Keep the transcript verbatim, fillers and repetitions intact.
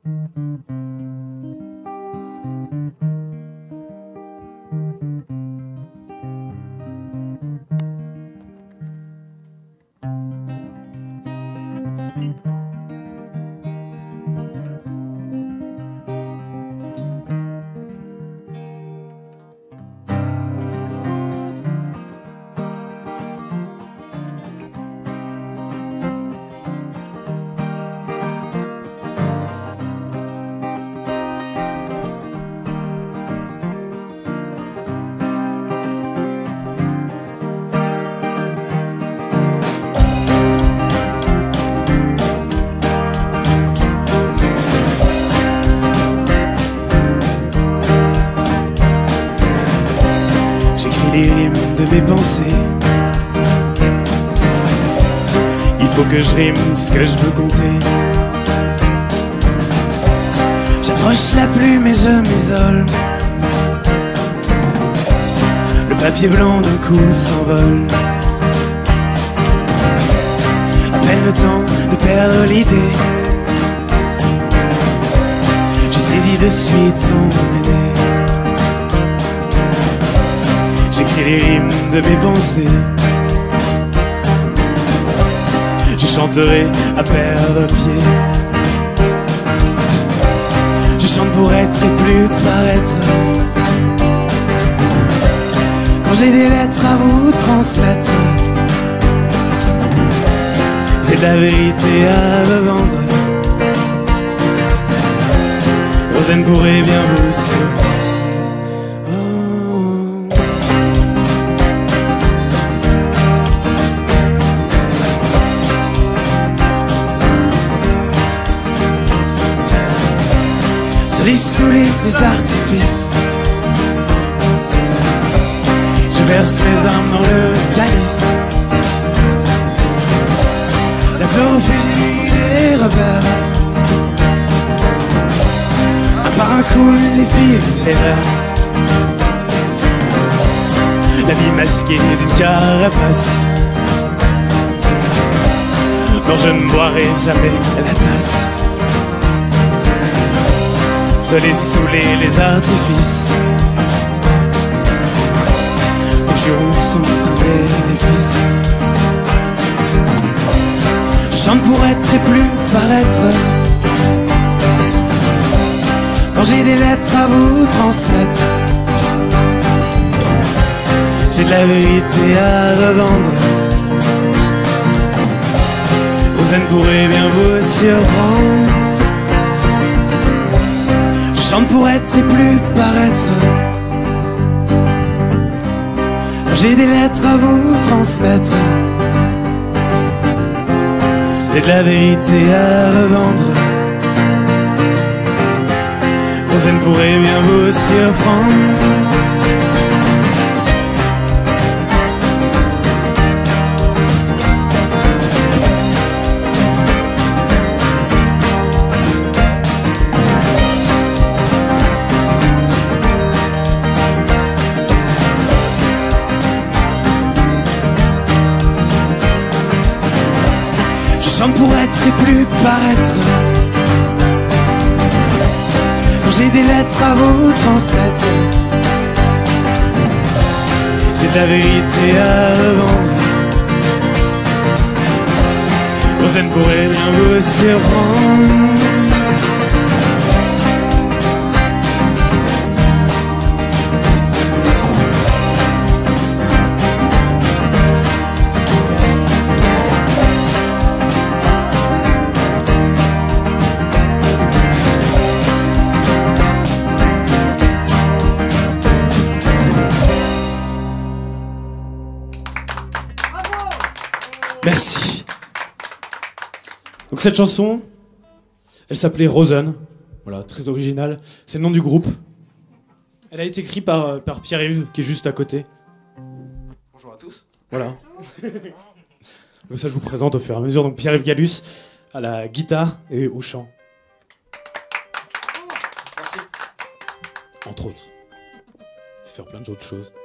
Les rimes de mes pensées. Il faut que je rime ce que je veux compter. J'approche la plume et je m'isole. Le papier blanc d'un coup s'envole. À peine le temps de perdre l'idée, je saisis de suite son idée. J'écris les rimes de mes pensées. Je chanterai à perdre pied. Je chante pour être et plus paraître. Quand j'ai des lettres à vous transmettre, j'ai de la vérité à revendre. Rosen pourrait bien vous surprendre. Les saoulés des artifices, je verse mes armes dans le calice. La fleur au fusil des revers, un par un coule les fils, les verres. La vie masquée d'une carapace, dont je ne boirai jamais la tasse. Seul et saouler les artifices, les jours sont un bénéfice. Je chante pour être et plus paraître. Quand j'ai des lettres à vous transmettre, j'ai de la vérité à revendre. Rosen pourrait bien vous surprendre. Je chante pour être et plus paraître. J'ai des lettres à vous transmettre. J'ai de la vérité à revendre. Rosen pourrait bien vous surprendre. Chante pour être et plus paraître. Quand j'ai des lettres à vous transmettre, j'ai de la vérité à revendre. Rosen pourrait bien vous surprendre. Merci. Donc cette chanson, elle s'appelait Rosen. Voilà, très originale. C'est le nom du groupe. Elle a été écrite par, par Pierre-Yves, qui est juste à côté. Bonjour à tous. Voilà. Donc ça, je vous présente au fur et à mesure. Donc Pierre-Yves Gallus à la guitare et au chant. Merci. Entre autres. C'est faire plein d'autres choses.